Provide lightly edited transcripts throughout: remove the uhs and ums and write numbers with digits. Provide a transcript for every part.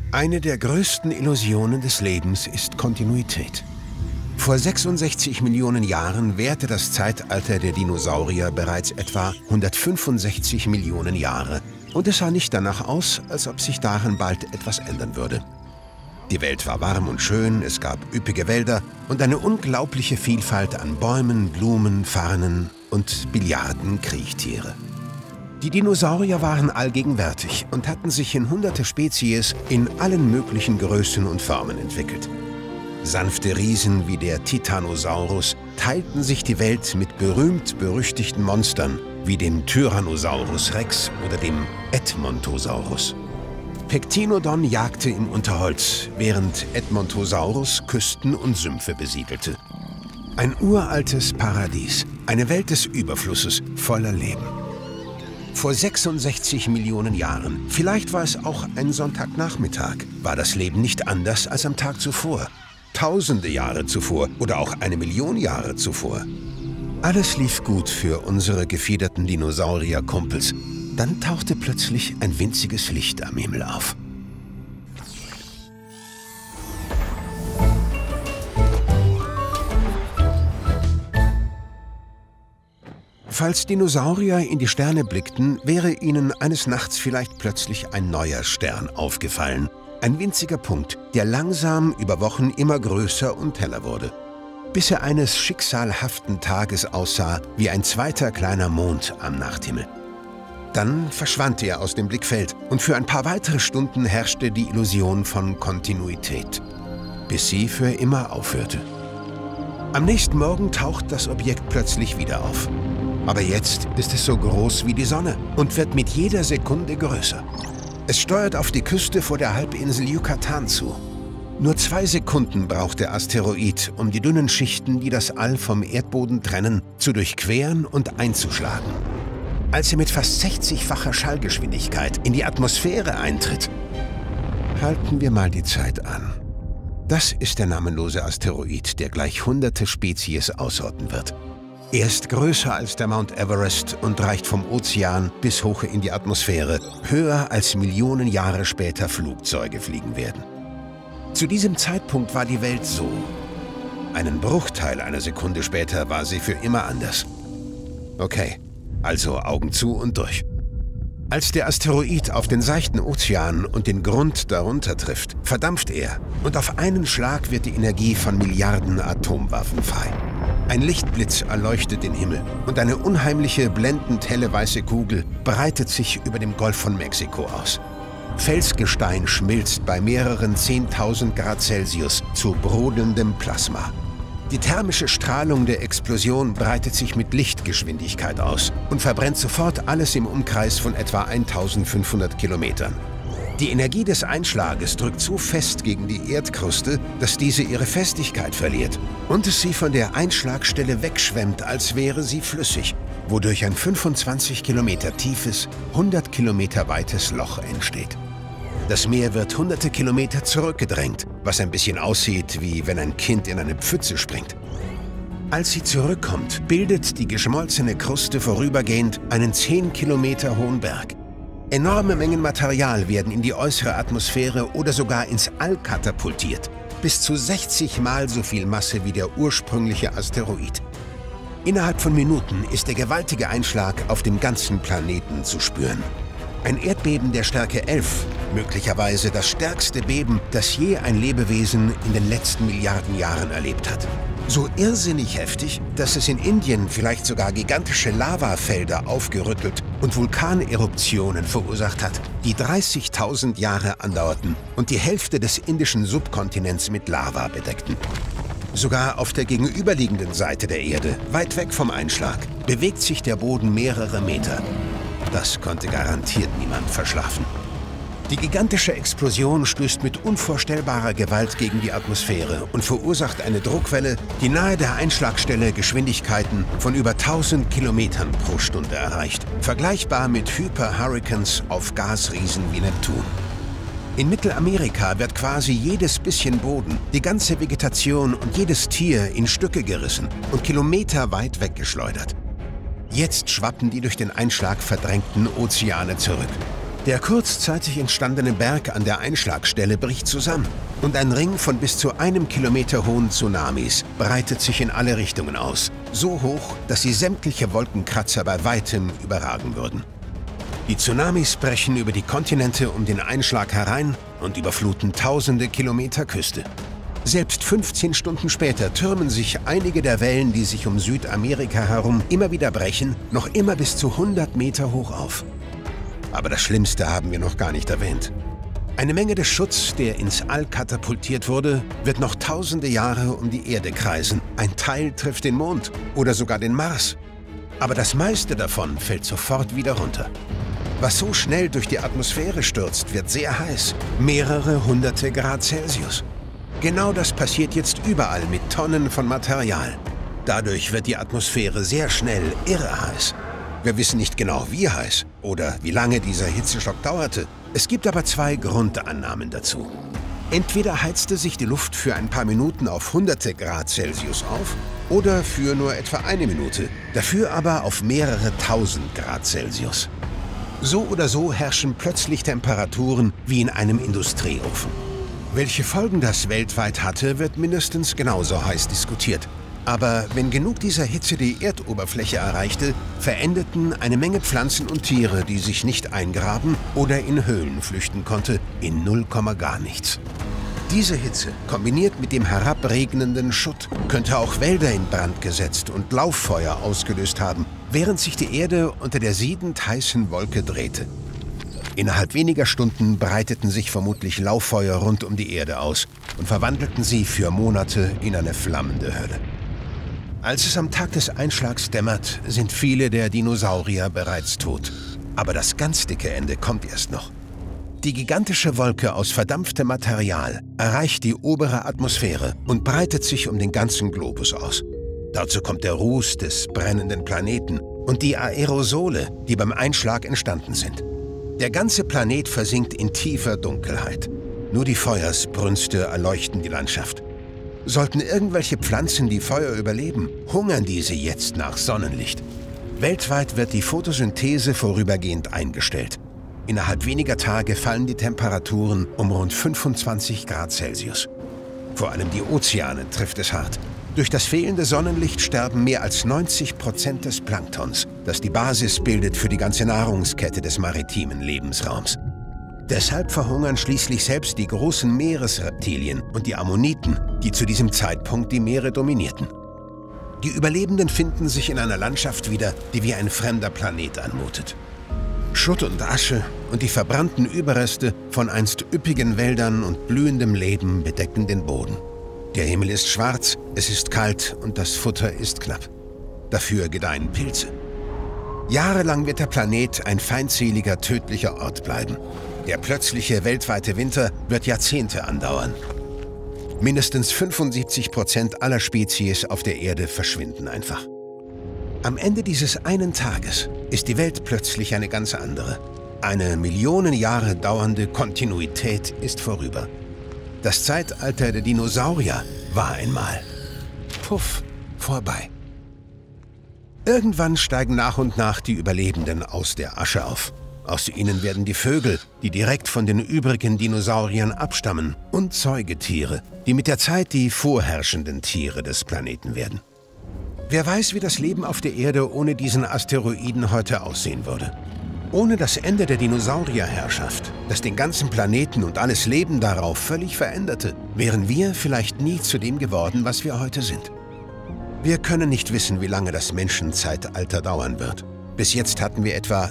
Eine der größten Illusionen des Lebens ist Kontinuität. Vor 66 Millionen Jahren währte das Zeitalter der Dinosaurier bereits etwa 165 Millionen Jahre. Und es sah nicht danach aus, als ob sich daran bald etwas ändern würde. Die Welt war warm und schön, es gab üppige Wälder und eine unglaubliche Vielfalt an Bäumen, Blumen, Farnen und Billiarden Kriechtiere. Die Dinosaurier waren allgegenwärtig und hatten sich in hunderte Spezies in allen möglichen Größen und Formen entwickelt. Sanfte Riesen wie der Titanosaurus teilten sich die Welt mit berühmt-berüchtigten Monstern wie dem Tyrannosaurus Rex oder dem Edmontosaurus. Pectinodon jagte im Unterholz, während Edmontosaurus Küsten und Sümpfe besiedelte. Ein uraltes Paradies, eine Welt des Überflusses voller Leben. Vor 66 Millionen Jahren, vielleicht war es auch ein Sonntagnachmittag, war das Leben nicht anders als am Tag zuvor. Tausende Jahre zuvor oder auch 1 Million Jahre zuvor. Alles lief gut für unsere gefiederten Dinosaurier-Kumpels. Dann tauchte plötzlich ein winziges Licht am Himmel auf. Falls Dinosaurier in die Sterne blickten, wäre ihnen eines Nachts vielleicht plötzlich ein neuer Stern aufgefallen. Ein winziger Punkt, der langsam über Wochen immer größer und heller wurde. Bis er eines schicksalhaften Tages aussah wie ein zweiter kleiner Mond am Nachthimmel. Dann verschwand er aus dem Blickfeld und für ein paar weitere Stunden herrschte die Illusion von Kontinuität, bis sie für immer aufhörte. Am nächsten Morgen taucht das Objekt plötzlich wieder auf. Aber jetzt ist es so groß wie die Sonne und wird mit jeder Sekunde größer. Es steuert auf die Küste vor der Halbinsel Yucatan zu. Nur 2 Sekunden braucht der Asteroid, um die dünnen Schichten, die das All vom Erdboden trennen, zu durchqueren und einzuschlagen. Als er mit fast 60-facher Schallgeschwindigkeit in die Atmosphäre eintritt, halten wir mal die Zeit an. Das ist der namenlose Asteroid, der gleich hunderte Spezies ausrotten wird. Er ist größer als der Mount Everest und reicht vom Ozean bis hoch in die Atmosphäre, höher als Millionen Jahre später Flugzeuge fliegen werden. Zu diesem Zeitpunkt war die Welt so. Einen Bruchteil einer Sekunde später war sie für immer anders. Okay, also Augen zu und durch. Als der Asteroid auf den seichten Ozean und den Grund darunter trifft, verdampft er und auf einen Schlag wird die Energie von Milliarden Atomwaffen frei. Ein Lichtblitz erleuchtet den Himmel und eine unheimliche, blendend helle weiße Kugel breitet sich über dem Golf von Mexiko aus. Felsgestein schmilzt bei mehreren 10.000 Grad Celsius zu brodelndem Plasma. Die thermische Strahlung der Explosion breitet sich mit Lichtgeschwindigkeit aus und verbrennt sofort alles im Umkreis von etwa 1500 Kilometern. Die Energie des Einschlages drückt so fest gegen die Erdkruste, dass diese ihre Festigkeit verliert und es sie von der Einschlagstelle wegschwemmt, als wäre sie flüssig, wodurch ein 25 Kilometer tiefes, 100 Kilometer weites Loch entsteht. Das Meer wird hunderte Kilometer zurückgedrängt, was ein bisschen aussieht, wie wenn ein Kind in eine Pfütze springt. Als sie zurückkommt, bildet die geschmolzene Kruste vorübergehend einen 10 Kilometer hohen Berg. Enorme Mengen Material werden in die äußere Atmosphäre oder sogar ins All katapultiert. Bis zu 60 Mal so viel Masse wie der ursprüngliche Asteroid. Innerhalb von Minuten ist der gewaltige Einschlag auf dem ganzen Planeten zu spüren. Ein Erdbeben der Stärke 11, möglicherweise das stärkste Beben, das je ein Lebewesen in den letzten Milliarden Jahren erlebt hat. So irrsinnig heftig, dass es in Indien vielleicht sogar gigantische Lavafelder aufgerüttelt und Vulkaneruptionen verursacht hat, die 30.000 Jahre andauerten und die Hälfte des indischen Subkontinents mit Lava bedeckten. Sogar auf der gegenüberliegenden Seite der Erde, weit weg vom Einschlag, bewegt sich der Boden mehrere Meter. Das konnte garantiert niemand verschlafen. Die gigantische Explosion stößt mit unvorstellbarer Gewalt gegen die Atmosphäre und verursacht eine Druckwelle, die nahe der Einschlagstelle Geschwindigkeiten von über 1000 Kilometern pro Stunde erreicht, vergleichbar mit Hyper-Hurrikans auf Gasriesen wie Neptun. In Mittelamerika wird quasi jedes bisschen Boden, die ganze Vegetation und jedes Tier in Stücke gerissen und kilometerweit weggeschleudert. Jetzt schwappen die durch den Einschlag verdrängten Ozeane zurück. Der kurzzeitig entstandene Berg an der Einschlagstelle bricht zusammen und ein Ring von bis zu 1 Kilometer hohen Tsunamis breitet sich in alle Richtungen aus, so hoch, dass sie sämtliche Wolkenkratzer bei weitem überragen würden. Die Tsunamis brechen über die Kontinente um den Einschlag herein und überfluten tausende Kilometer Küste. Selbst 15 Stunden später türmen sich einige der Wellen, die sich um Südamerika herum immer wieder brechen, noch immer bis zu 100 Meter hoch auf. Aber das Schlimmste haben wir noch gar nicht erwähnt. Eine Menge des Schutts, der ins All katapultiert wurde, wird noch tausende Jahre um die Erde kreisen. Ein Teil trifft den Mond oder sogar den Mars. Aber das meiste davon fällt sofort wieder runter. Was so schnell durch die Atmosphäre stürzt, wird sehr heiß. Mehrere hunderte Grad Celsius. Genau das passiert jetzt überall mit Tonnen von Material. Dadurch wird die Atmosphäre sehr schnell irre heiß. Wir wissen nicht genau, wie heiß oder wie lange dieser Hitzeschock dauerte. Es gibt aber 2 Grundannahmen dazu. Entweder heizte sich die Luft für ein paar Minuten auf hunderte Grad Celsius auf oder für nur etwa 1 Minute, dafür aber auf mehrere tausend Grad Celsius. So oder so herrschen plötzlich Temperaturen wie in einem Industrieofen. Welche Folgen das weltweit hatte, wird mindestens genauso heiß diskutiert. Aber wenn genug dieser Hitze die Erdoberfläche erreichte, verendeten eine Menge Pflanzen und Tiere, die sich nicht eingraben oder in Höhlen flüchten konnte, in 0, gar nichts. Diese Hitze, kombiniert mit dem herabregnenden Schutt, könnte auch Wälder in Brand gesetzt und Lauffeuer ausgelöst haben, während sich die Erde unter der siedend heißen Wolke drehte. Innerhalb weniger Stunden breiteten sich vermutlich Lauffeuer rund um die Erde aus und verwandelten sie für Monate in eine flammende Hölle. Als es am Tag des Einschlags dämmert, sind viele der Dinosaurier bereits tot. Aber das ganz dicke Ende kommt erst noch. Die gigantische Wolke aus verdampftem Material erreicht die obere Atmosphäre und breitet sich um den ganzen Globus aus. Dazu kommt der Ruß des brennenden Planeten und die Aerosole, die beim Einschlag entstanden sind. Der ganze Planet versinkt in tiefer Dunkelheit. Nur die Feuersbrünste erleuchten die Landschaft. Sollten irgendwelche Pflanzen die Feuer überleben, hungern diese jetzt nach Sonnenlicht. Weltweit wird die Photosynthese vorübergehend eingestellt. Innerhalb weniger Tage fallen die Temperaturen um rund 25 Grad Celsius. Vor allem die Ozeane trifft es hart. Durch das fehlende Sonnenlicht sterben mehr als 90% des Planktons, das die Basis bildet für die ganze Nahrungskette des maritimen Lebensraums. Deshalb verhungern schließlich selbst die großen Meeresreptilien und die Ammoniten, die zu diesem Zeitpunkt die Meere dominierten. Die Überlebenden finden sich in einer Landschaft wieder, die wie ein fremder Planet anmutet. Schutt und Asche und die verbrannten Überreste von einst üppigen Wäldern und blühendem Leben bedecken den Boden. Der Himmel ist schwarz, es ist kalt und das Futter ist knapp. Dafür gedeihen Pilze. Jahrelang wird der Planet ein feindseliger, tödlicher Ort bleiben. Der plötzliche weltweite Winter wird Jahrzehnte andauern. Mindestens 75% aller Spezies auf der Erde verschwinden einfach. Am Ende dieses einen Tages ist die Welt plötzlich eine ganz andere. Eine Millionen Jahre dauernde Kontinuität ist vorüber. Das Zeitalter der Dinosaurier war einmal. Puff, vorbei. Irgendwann steigen nach und nach die Überlebenden aus der Asche auf. Aus ihnen werden die Vögel, die direkt von den übrigen Dinosauriern abstammen, und Säugetiere, die mit der Zeit die vorherrschenden Tiere des Planeten werden. Wer weiß, wie das Leben auf der Erde ohne diesen Asteroiden heute aussehen würde. Ohne das Ende der Dinosaurierherrschaft, das den ganzen Planeten und alles Leben darauf völlig veränderte, wären wir vielleicht nie zu dem geworden, was wir heute sind. Wir können nicht wissen, wie lange das Menschenzeitalter dauern wird. Bis jetzt hatten wir etwa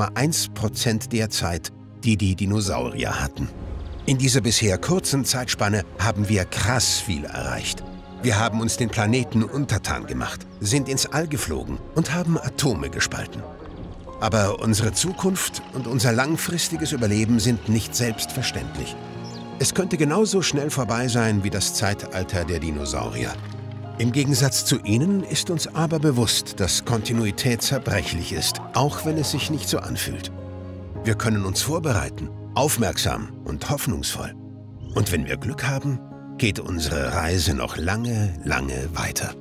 0,1% der Zeit, die die Dinosaurier hatten. In dieser bisher kurzen Zeitspanne haben wir krass viel erreicht. Wir haben uns den Planeten untertan gemacht, sind ins All geflogen und haben Atome gespalten. Aber unsere Zukunft und unser langfristiges Überleben sind nicht selbstverständlich. Es könnte genauso schnell vorbei sein wie das Zeitalter der Dinosaurier. Im Gegensatz zu ihnen ist uns aber bewusst, dass Kontinuität zerbrechlich ist, auch wenn es sich nicht so anfühlt. Wir können uns vorbereiten, aufmerksam und hoffnungsvoll. Und wenn wir Glück haben, geht unsere Reise noch lange, lange weiter.